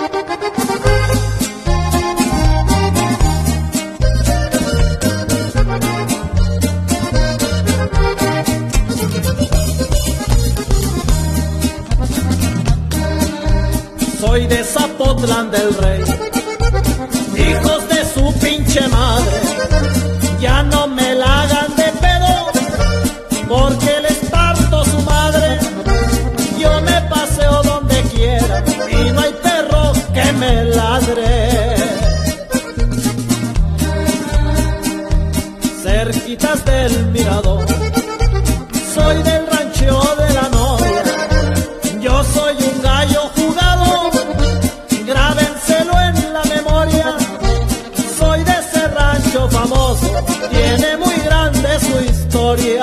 Soy de Zapotlán del Rey, hijos de su pinche madre, ya no me la hagan de pedo, porque les parto su madre. Yo me paseo donde quiera y no hay perro que me ladre. Cerquitas del mirador, soy del rancho de la novia, yo soy un gallo jugado, grábenselo en la memoria. Soy de ese rancho famoso, tiene muy grande su historia.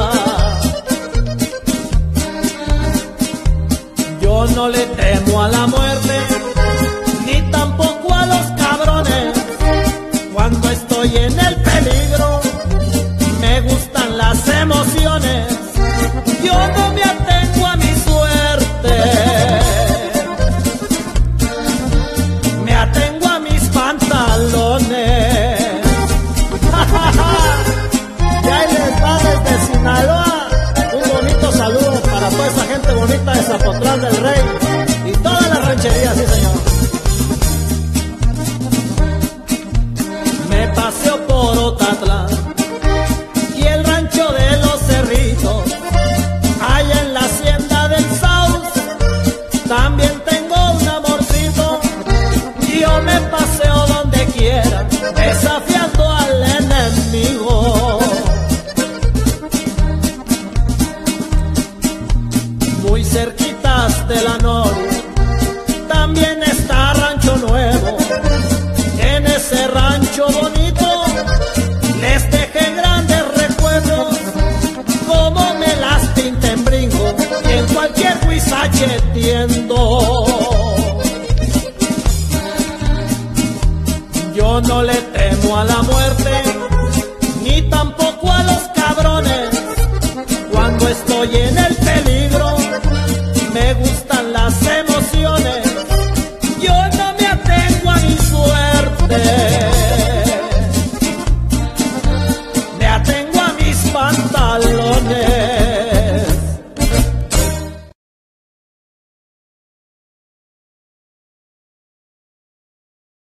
Yo no le temo a la muerte, ni tampoco a los cabrones. Cuando estoy en el peligro, me gustan las emociones. Yo no me atengo a mi suerte, me atengo a mis pantalones. Y ahí les va desde Sinaloa un bonito saludo para toda esa gente bonita de Zapotlán del Rey y toda la ranchería, sí señor. Me paseo por Otatlán y el rancho de los Cerritos, allá en la hacienda del South, también tengo un amorcito. Yo me paseo donde quiera, desafiando